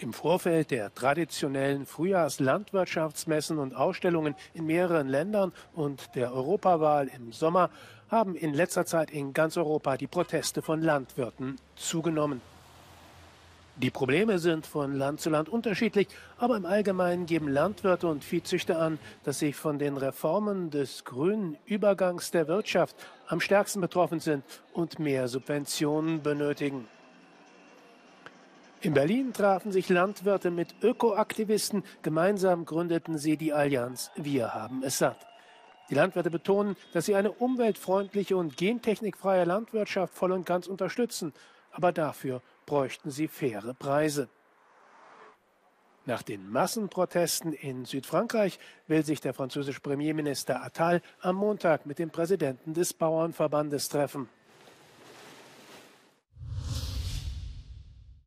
Im Vorfeld der traditionellen Frühjahrslandwirtschaftsmessen und Ausstellungen in mehreren Ländern und der Europawahl im Sommer haben in letzter Zeit in ganz Europa die Proteste von Landwirten zugenommen. Die Probleme sind von Land zu Land unterschiedlich, aber im Allgemeinen geben Landwirte und Viehzüchter an, dass sie von den Reformen des grünen Übergangs der Wirtschaft am stärksten betroffen sind und mehr Subventionen benötigen. In Berlin trafen sich Landwirte mit Ökoaktivisten. Gemeinsam gründeten sie die Allianz Wir haben es satt. Die Landwirte betonen, dass sie eine umweltfreundliche und gentechnikfreie Landwirtschaft voll und ganz unterstützen. Aber dafür bräuchten sie faire Preise. Nach den Massenprotesten in Südfrankreich will sich der französische Premierminister Attal am Montag mit dem Präsidenten des Bauernverbandes treffen.